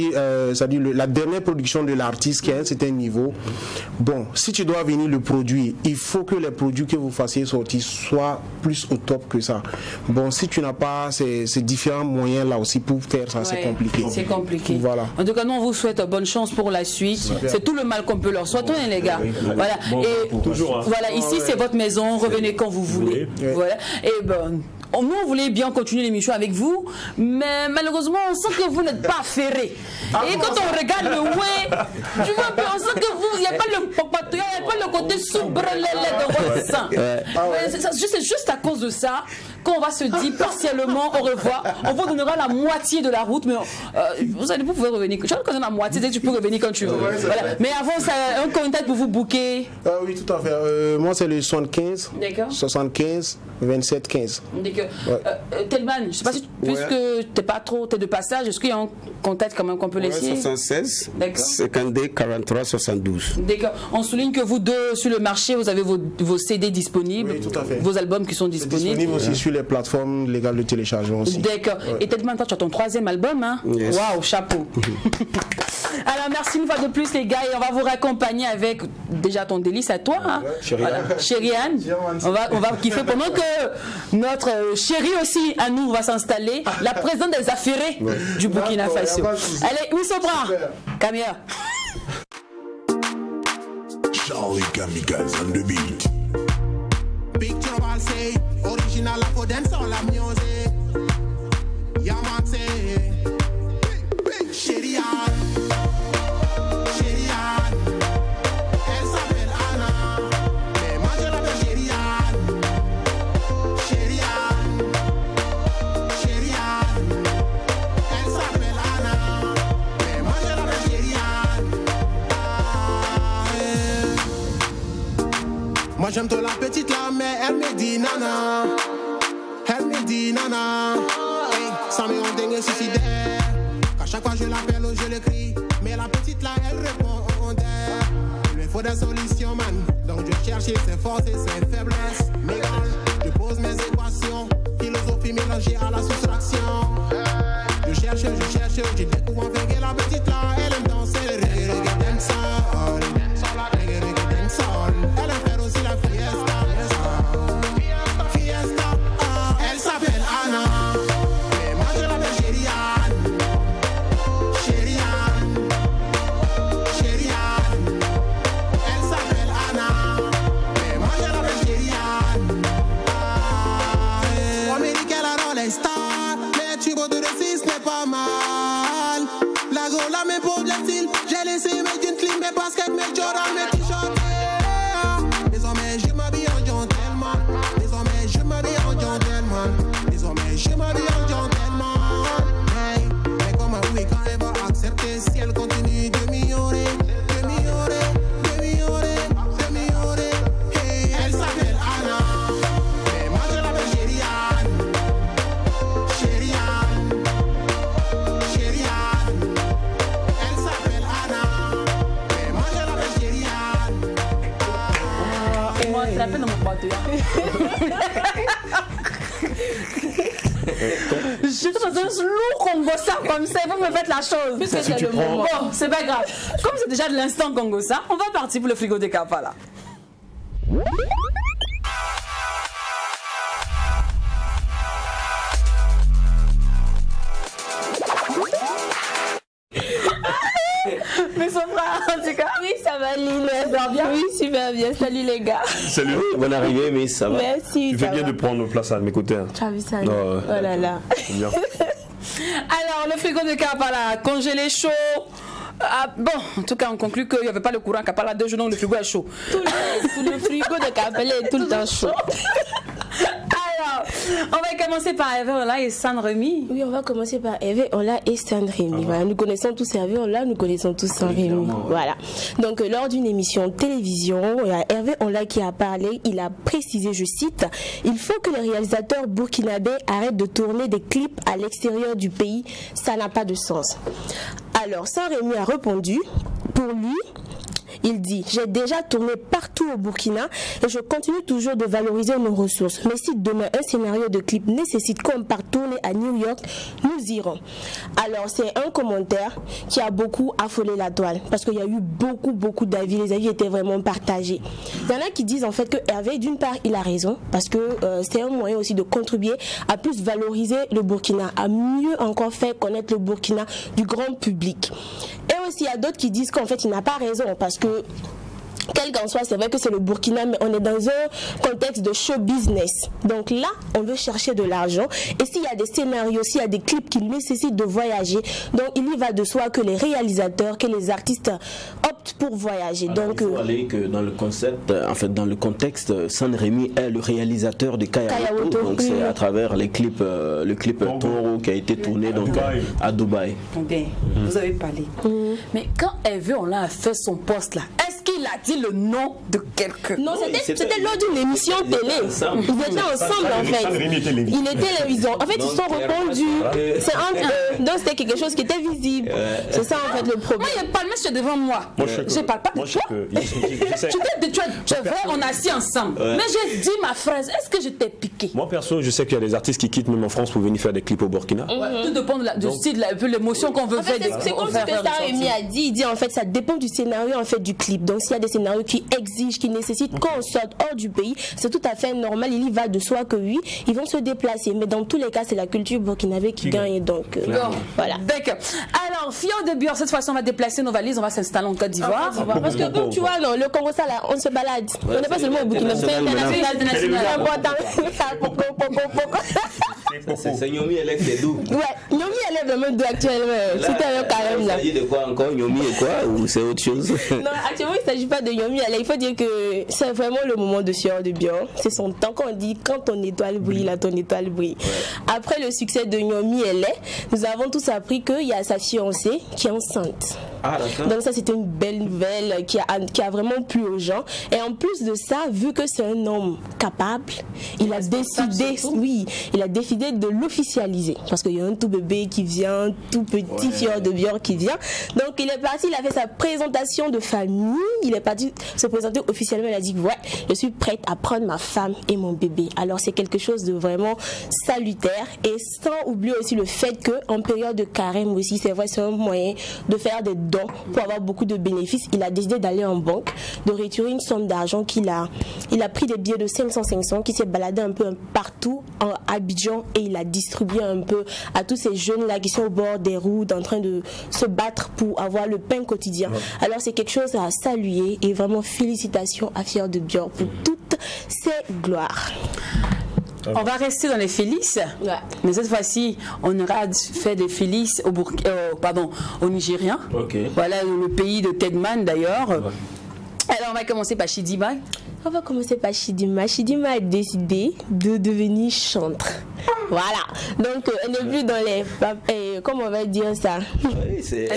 la dernière production de l'artiste qui a un certain niveau, bon, si tu dois venir le produire, il faut que les produits que vous fassiez sortir soient plus au top que ça. Bon, si tu n'as pas ces différents moyens là aussi pour faire ça, c'est compliqué. C'est compliqué. Voilà. En tout cas, nous on vous souhaite bonne chance pour la suite. C'est tout le mal qu'on peut leur souhaiter, les gars. Voilà. Bon, et toujours. Voilà, ici c'est votre maison. Revenez quand vous voulez. Voilà. Et ben, nous on voulait bien continuer l'émission avec vous, mais malheureusement on sent que vous n'êtes pas affairés. Et quand on regarde le ouais, tu vois, on sent que vous, il n'y a pas le papatouille, il n'y a pas le côté soubrelélé de votre sang. C'est juste à cause de ça qu'on va se dire partiellement au revoir. On vous donnera la moitié de la route, mais vous allez pouvoir revenir. Je connais la moitié, tu peux revenir quand tu veux. Voilà. Mais avant, ça, un contact pour vous booker. Oui, tout à fait. Moi, c'est le 75, 75, 27, 15. Telman, je ne sais pas si, puisque tu n'es pas trop, tu es de passage, est-ce qu'il y a un contact quand même qu'on peut laisser? 76, 52, 43, 72. D'accord. On souligne que vous deux, sur le marché, vous avez vos CD disponibles, tout à fait. Vos albums qui sont disponibles. Disponibles aussi sur les plateformes légales de téléchargement aussi. D'accord. Et Telman, toi, tu as ton 3e album, hein? Yes. Waouh, chapeau. Alors, merci une fois de plus, les gars, et on va vous raccompagner avec déjà ton délice à toi, hein? Chérie Anne. On va kiffer pendant que notre chérie aussi, à nous, va s'installer, la présidente des affairés du Burkina Faso. Allez, où Sobra? Camilla. Charlie Kamikaze on the beat. Big trouble say, original for dance all la music. Yaman say, Chérie Anne, Chérie Anne, elle s'appelle Anna, mais moi je l'appelle Chérie Anne, Chérie Anne, Chérie Anne, elle s'appelle Anna, mais moi je l'appelle Chérie Anne. Moi j'aime trop la petite là, mais elle me dit nana, elle me dit nana, hey, ça me rend dingue suicidaire. À chaque fois je l'appelle ou je le crie, mais la petite là elle répond au contraire. Il me faut des solutions man, donc je cherche ses forces et ses faiblesses. Mais je pose mes équations, philosophie mélangée à la soustraction. Je cherche, je découvre enfin que la petite là elle aime danser le reggae dancehall. Reggae dancehall, elle aime faire aussi la fiesta. Elle s'appelle Anna. J'ai laissé mes jeans clean, mes baskets, mes Jordan, mes t-shirts. Désormais je m'habille en gentleman. Désormais je m'habille en gentleman. Désormais je m'habille en gentleman. Hey, mais comment oui quand elle va accepter si elle continue de m'ignorer, de m'ignorer, de m'ignorer, de m'ignorer. Hey, elle s'appelle Anna, mais moi je l'appelle Chérie Anne. Chérie Anne, Chérie Anne. Elle s'appelle Anna, mais moi je l'appelle Chérie Anne. Et moi, je l'appelle dans mon bateau. Je suis dans un lourd Congossa comme ça, vous me faites la chose. Puisque c'est le moment. Bon, c'est pas grave. Comme c'est déjà de l'instant Congossa, on va partir pour le frigo de Kampala. Mais son frère, en tout cas. Oui, ça va, Lille. Ça va bien? Oui, super bien. Salut les gars. Salut. Bonne arrivée, mais ça va. Merci. Tu fais bien de prendre place à mes côtés. Hein. Tu as vu ça? Oh là là. Bien. Alors, le frigo de Kampala, congelé chaud. Ah, bon, en tout cas, on conclut qu'il n'y avait pas le courant à Kampala 2 jours, donc le frigo est chaud. Tout le frigo de Kampala est tout le temps chaud. Alors, on va commencer par Hervé Ola et San Remi. Oui, on va commencer par Hervé Ola et San Remi. Voilà, nous connaissons tous Hervé Ola, nous connaissons tous San Remi. Voilà. Donc, lors d'une émission de télévision, il y a Hervé Ola qui a parlé. Il a précisé, je cite, il faut que les réalisateurs burkinabés arrêtent de tourner des clips à l'extérieur du pays. Ça n'a pas de sens. Alors, San Remi a répondu, pour lui, il dit, j'ai déjà tourné partout au Burkina et je continue toujours de valoriser nos ressources. Mais si demain un scénario de clip nécessite qu'on parte tourner à New York, nous irons. Alors c'est un commentaire qui a beaucoup affolé la toile parce qu'il y a eu beaucoup d'avis. Les avis étaient vraiment partagés. Il y en a qui disent en fait que Hervé, d'une part, il a raison parce que c'est un moyen aussi de contribuer à plus valoriser le Burkina, à mieux encore faire connaître le Burkina du grand public. Et aussi il y a d'autres qui disent qu'en fait il n'a pas raison parce que quel qu'en soit, c'est vrai que c'est le Burkina, mais on est dans un contexte de show business. Donc là, on veut chercher de l'argent. Et s'il y a des scénarios, s'il y a des clips qui nécessitent de voyager, donc il y va de soi que les réalisateurs, que les artistes optent pour voyager. Alors, donc, il faut aller que dans le concept, en fait, dans le contexte, San Remi est le réalisateur de Kayamoto. Donc c'est à travers les clips, le clip Toro qui a été tourné à Dubaï. Bien, vous avez parlé. Mais quand Hervé Ola a fait son poste là, est-ce qu'il a dit le nom de quelqu'un? Non, c'était lors d'une émission télé. Ils étaient ensemble en fait. Il était ils ont, en fait, ils se sont répondus. C'est entre eux. Donc c'était quelque chose qui était visible. C'est ça en fait le problème. Moi, il n'y a pas le monsieur devant moi. Je parle pas de toi. Tu es vrai, on a assis ensemble. Mais j'ai dit ma phrase. Est-ce que je t'ai piqué? Moi perso, je sais qu'il y a des artistes qui quittent même en France pour venir faire des clips au Burkina. Tout dépend du style, l'émotion qu'on veut faire. C'est comme ce que San Remi a dit. Il dit en fait ça dépend du scénario en fait du clip. Donc s'il y a des scénarios qui exigent, qui nécessitent qu'on sorte hors du pays, c'est tout à fait normal. Il y va de soi que oui, ils vont se déplacer. Mais dans tous les cas, c'est la culture burkinabé qui gagne. Donc voilà. D'accord. Alors, Fior de Bior, cette fois-ci, on va déplacer nos valises, on va s'installer en Côte d'Ivoire. Parce que comme tu vois, non, le Congo, ça là, on se balade. On n'est pas seulement au Burkina, c'est international. C'est Nyomi Elec, c'est d'où? Ouais, Nyomi Elec, vraiment d'où actuellement. C'était un carême là. Il s'agit de quoi encore? Nyomi et quoi? Ou c'est autre chose? Non, actuellement, il ne s'agit pas de Nyomi Elec. Il faut dire que c'est vraiment le moment de Fior de Bior. C'est son temps qu'on dit quand ton étoile brille, là, ton étoile brille. Après le succès de Nyomi Elec, nous avons tous appris qu'il y a sa fiancée qui est enceinte. Ah, d'accord. Donc ça, c'était une belle nouvelle qui a vraiment plu aux gens. Et en plus de ça, vu que c'est un homme capable, il a décidé de l'officialiser. Parce qu'il y a un tout bébé qui vient, tout petit Fior de Bior qui vient. Donc il est parti, il a fait sa présentation de famille. Il est parti se présenter officiellement. Il a dit, ouais, je suis prête à prendre ma femme et mon bébé. Alors c'est quelque chose de vraiment salutaire. Et sans oublier aussi le fait qu'en période de carême aussi, c'est vrai, c'est un moyen de faire des dons pour avoir beaucoup de bénéfices. Il a décidé d'aller en banque, de retirer une somme d'argent il a pris des billets de 500, qui s'est baladé un peu partout en Abidjan et il a distribué un peu à tous ces jeunes là qui sont au bord des routes en train de se battre pour avoir le pain quotidien. Alors c'est quelque chose à saluer et vraiment félicitations à Fior de Bior pour toutes ces gloires. On va rester dans les Félix, mais cette fois-ci, on aura fait des Félix au Nigérien. Voilà le pays de Tedman d'ailleurs. Alors on va commencer par Chidima. On va commencer par Chidima. Chidima a décidé de devenir chantre. Voilà. Donc elle n'est plus dans les... comment on va dire ça? Oui, c'est...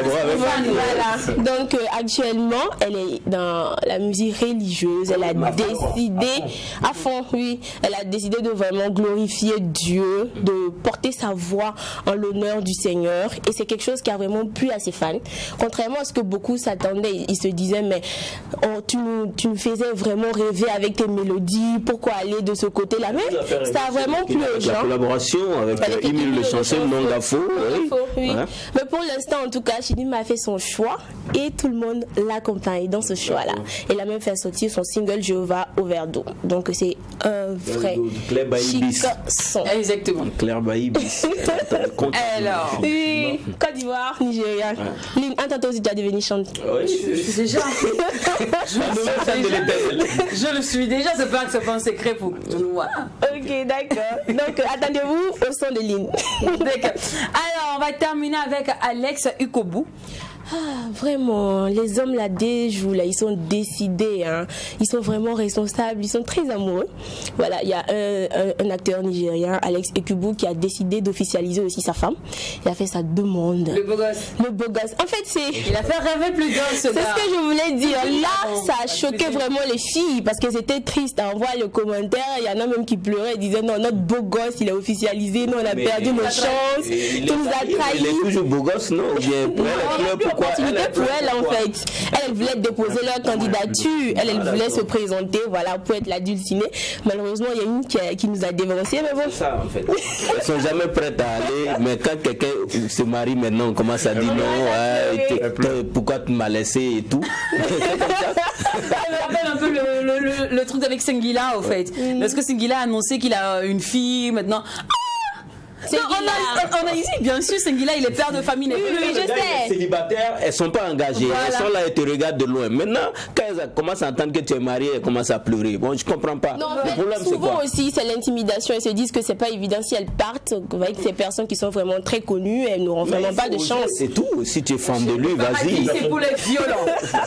Voilà. Donc actuellement, elle est dans la musique religieuse. Elle a décidé, à fond, oui, elle a décidé de vraiment glorifier Dieu, de porter sa voix en l'honneur du Seigneur. Et c'est quelque chose qui a vraiment plu à ses fans. Contrairement à ce que beaucoup s'attendaient, ils se disaient, mais tu nous faisais vraiment rêver avec tes mélodies, pourquoi aller de ce côté-là? Mais ça a vraiment plu aux gens. La collaboration avec Emile Le Chancel, non Gafo. Oui. Mais pour l'instant, en tout cas, Chidima a fait son choix et tout le monde l'accompagne dans ce choix-là. Elle a même fait sortir son single Jéhovah au verre d'eau. Donc c'est un vrai chic son. Exactement. Claire Baïbis. Alors, oui, Côte d'Ivoire, Nigeria. Lynn, toi aussi tu as devenu chanteuse. Oui, déjà. Je le suis déjà, c'est pas que c'est pas un secret pour nous. Voilà. Ok, d'accord. Donc attendez-vous au son de Lynn. D'accord. Alors, on va terminer avec Alex Ukobu. Ah, vraiment, les hommes là des jours là, ils sont décidés, hein. Ils sont vraiment responsables, ils sont très amoureux. Voilà, il y a un acteur nigérien, Alex Ekubu, qui a décidé d'officialiser aussi sa femme. Il a fait sa demande. Le beau gosse. Le beau gosse. En fait, il a fait rêver plus d'un ce gars. C'est ce que je voulais dire. Là, ça a choqué vraiment les filles parce que c'était triste. On voit le commentaire, il y en a même qui pleuraient, ils disaient non, notre beau gosse, il est officialisé, nous on a perdu nos chances, tout nous a trahis. Il est toujours beau gosse, non? Ou bien pourquoi pour elle en fait. Elle voulait déposer leur candidature, elle voulait se présenter, voilà, pour être la dulcinée. Malheureusement, il y a une qui nous a dévancé, mais bon. C'est ça en fait. Elles sont jamais prêtes à aller, mais quand quelqu'un se marie maintenant, on commence à dire non, pourquoi tu m'as laissé et tout. Ça me rappelle un peu le truc avec Singila, au fait. Parce que Singila a annoncé qu'il a une fille maintenant. Non, on a ici, bien sûr, Singila, il est père de famille. Oui, je sais. Les célibataires, elles ne sont pas engagées. Voilà. Elles sont là et te regardent de loin. Maintenant, quand elles commencent à entendre que tu es marié, elles commencent à pleurer. Bon, je ne comprends pas. Non, le problème, souvent aussi, c'est l'intimidation. Elles se disent que ce n'est pas évident si elles partent avec ces personnes qui sont vraiment très connues. Elles n'auront vraiment pas de chance. C'est tout. Si tu es fan de lui, vas-y. C'est pour les violents.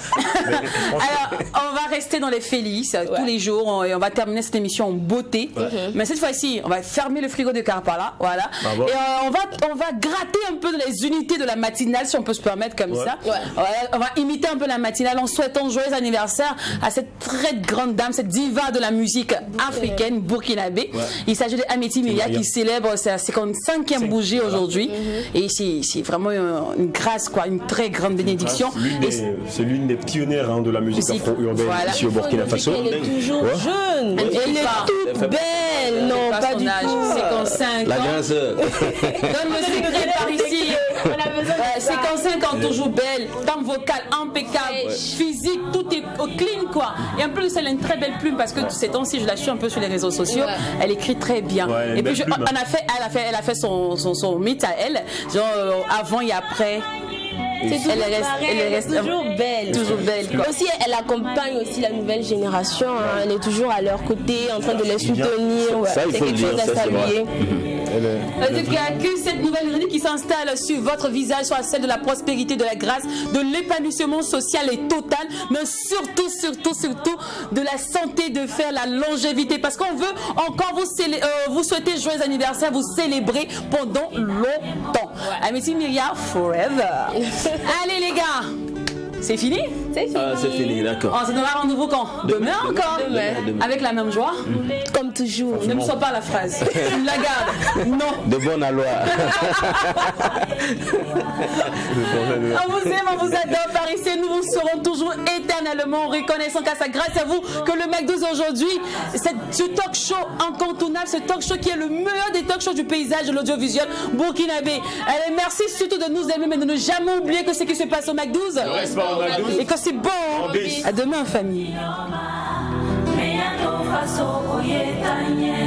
Alors, on va rester dans les Félix tous les jours. Et on va terminer cette émission en beauté. Mais cette fois-ci, on va fermer le frigo de Karpala. Voilà. Et on va gratter un peu les unités de la matinale, si on peut se permettre comme ça. On va imiter un peu la matinale en souhaitant joyeux anniversaire à cette très grande dame, cette diva de la musique africaine, burkinabé. Il s'agit de Amity Miria qui célèbre sa 55e bougie aujourd'hui. Et c'est vraiment une grâce, quoi, une très grande bénédiction. C'est l'une des pionnières de la musique afro-urbaine ici au Burkina Faso. Elle est toujours jeune. Elle est toute belle. Non, pas du tout. 55 ans. Donne le secret par ici. 55 ans, toujours belle, temps vocal impeccable, physique, tout est clean quoi. Et en plus, elle a une très belle plume parce que ces temps-ci, je la suis un peu sur les réseaux sociaux. Elle écrit très bien. Et puis, elle a fait son mythe à elle, genre avant et après. Elle reste toujours belle. Toujours belle quoi. Aussi, elle accompagne aussi la nouvelle génération. Hein. Elle est toujours à leur côté, en train de les soutenir. C'est quelque chose à saluer. Que cette nouvelle réalité qui s'installe sur votre visage soit celle de la prospérité, de la grâce, de l'épanouissement social et total, mais surtout de la santé, de faire la longévité. Parce qu'on veut encore vous souhaiter joyeux anniversaire, vous célébrer pendant longtemps. Amity Miria forever. Allez les gars, c'est fini? C'est fini, d'accord. On se donnera rendez-vous quand? Demain encore? Demain. Avec la même joie? Comme toujours. Ne me sois pas la phrase. Tu me la gardes. Non. De bonne loi. On vous aime, on vous adore par ici. Nous vous serons toujours éternellement reconnaissants car c'est grâce à vous que le MAC12 aujourd'hui, ce talk show incontournable, ce talk show qui est le meilleur des talk shows du paysage de l'audiovisuel burkinabé. Allez, merci surtout de nous aimer, mais de ne jamais oublier que ce qui se passe au MAC12. Et que c'est bon. À demain, famille.